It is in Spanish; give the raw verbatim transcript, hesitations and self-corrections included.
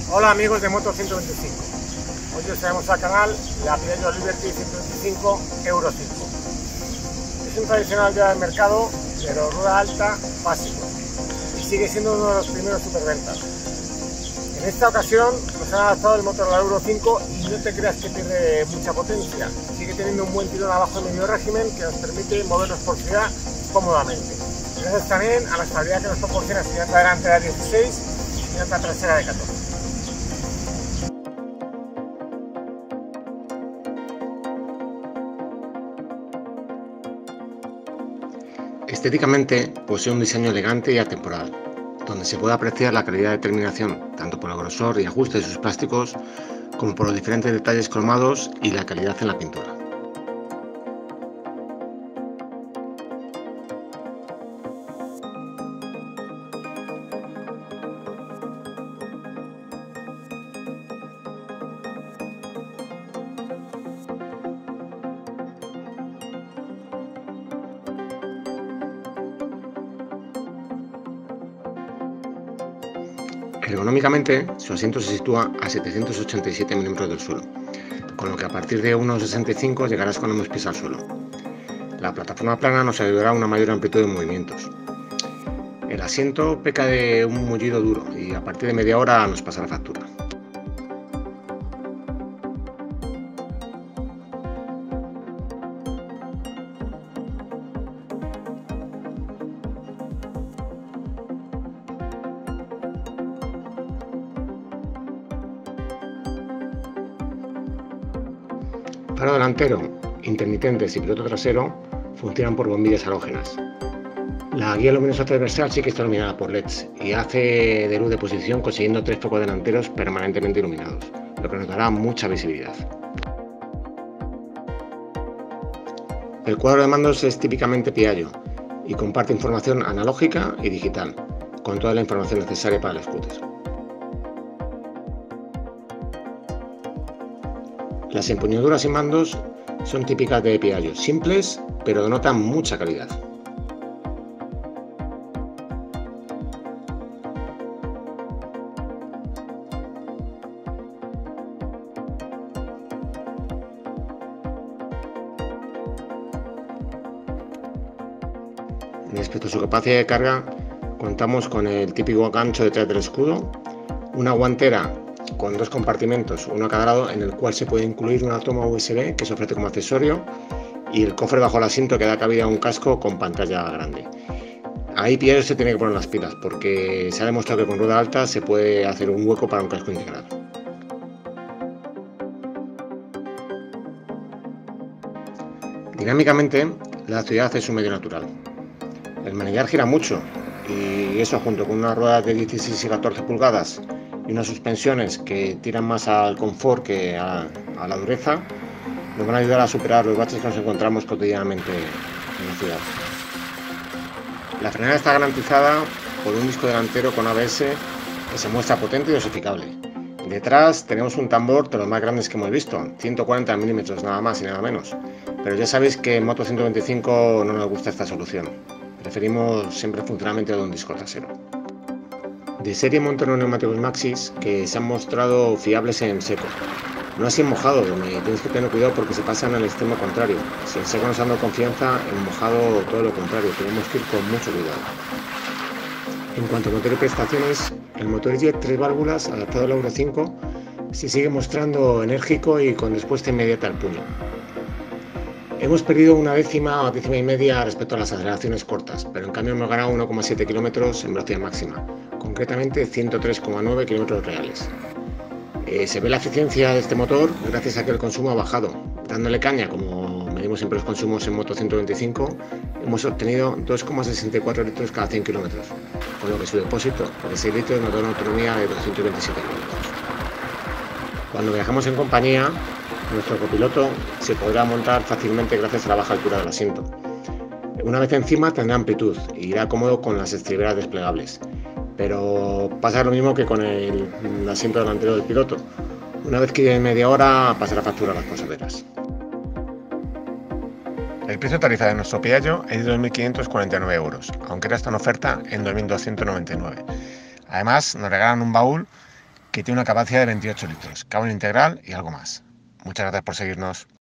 Hola amigos de Moto ciento veinticinco, hoy os traemos al canal la Piaggio Liberty ciento veinticinco Euro cinco. Es un tradicional ya del mercado, pero rueda alta, básico, y sigue siendo uno de los primeros superventas. En esta ocasión nos han adaptado el motor a la Euro cinco y no te creas que pierde mucha potencia, sigue teniendo un buen tirón abajo de medio régimen que nos permite movernos por ciudad cómodamente. Gracias también a la estabilidad que nos proporciona su llanta delantera de dieciséis y llanta trasera de catorce. Estéticamente posee un diseño elegante y atemporal, donde se puede apreciar la calidad de terminación tanto por el grosor y ajuste de sus plásticos como por los diferentes detalles cromados y la calidad en la pintura. Ergonómicamente, su asiento se sitúa a setecientos ochenta y siete milímetros del suelo, con lo que a partir de uno coma sesenta y cinco llegarás con ambos pies al suelo. La plataforma plana nos ayudará a una mayor amplitud de movimientos. El asiento peca de un mullido duro y a partir de media hora nos pasa la factura. Faro delantero, intermitentes y piloto trasero funcionan por bombillas halógenas. La guía luminosa transversal sí que está iluminada por L E Ds y hace de luz de posición consiguiendo tres focos delanteros permanentemente iluminados, lo que nos dará mucha visibilidad. El cuadro de mandos es típicamente Piaggio y comparte información analógica y digital, con toda la información necesaria para el scooter. Las empuñaduras y mandos son típicas de Piaggio, simples pero denotan mucha calidad. Respecto a su capacidad de carga, contamos con el típico gancho detrás del escudo, una guantera con dos compartimentos, uno a cada lado, en el cual se puede incluir una toma U S B que se ofrece como accesorio y el cofre bajo el asiento que da cabida a un casco con pantalla grande. Ahí Piaggio se tiene que poner las pilas porque se ha demostrado que con rueda alta se puede hacer un hueco para un casco integrado. Dinámicamente, la ciudad es un medio natural. El manillar gira mucho y eso, junto con unas ruedas de dieciséis y catorce pulgadas y unas suspensiones que tiran más al confort que a, a la dureza, nos van a ayudar a superar los baches que nos encontramos cotidianamente en la ciudad. La frenada está garantizada por un disco delantero con A B S que se muestra potente y dosificable. Detrás tenemos un tambor de los más grandes que hemos visto, ciento cuarenta milímetros nada más y nada menos, pero ya sabéis que en Moto ciento veinticinco no nos gusta esta solución, preferimos siempre el funcionamiento de un disco trasero. De serie monta unos neumáticos Maxxis que se han mostrado fiables en seco, no así en mojado, donde tenéis que tener cuidado porque se pasan al extremo contrario. Si en seco nos han dado confianza, en mojado todo lo contrario, tenemos que ir con mucho cuidado. En cuanto a motor y prestaciones, el motor Jet tres válvulas adaptado al Euro cinco se sigue mostrando enérgico y con respuesta inmediata al puño. Hemos perdido una décima o décima y media respecto a las aceleraciones cortas, pero en cambio hemos ganado uno coma siete kilómetros en velocidad máxima, concretamente ciento tres coma nueve kilómetros reales. Eh, se ve la eficiencia de este motor gracias a que el consumo ha bajado. Dándole caña, como medimos siempre los consumos en Moto ciento veinticinco, hemos obtenido dos coma sesenta y cuatro litros cada cien kilómetros, con lo que su depósito de seis litros nos da una autonomía de doscientos veintisiete kilómetros. Cuando viajamos en compañía, nuestro copiloto se podrá montar fácilmente gracias a la baja altura del asiento. Una vez encima tendrá amplitud e irá cómodo con las estriberas desplegables, pero pasa lo mismo que con el, el asiento delantero del piloto. Una vez que lleve media hora pasará factura a las posaderas. El precio tarifa de nuestro Piaggio es de dos mil quinientos cuarenta y nueve euros, aunque era esta en oferta en dos mil doscientos noventa y nueve. Además nos regalan un baúl que tiene una capacidad de veintiocho litros, cable integral y algo más. Muchas gracias por seguirnos.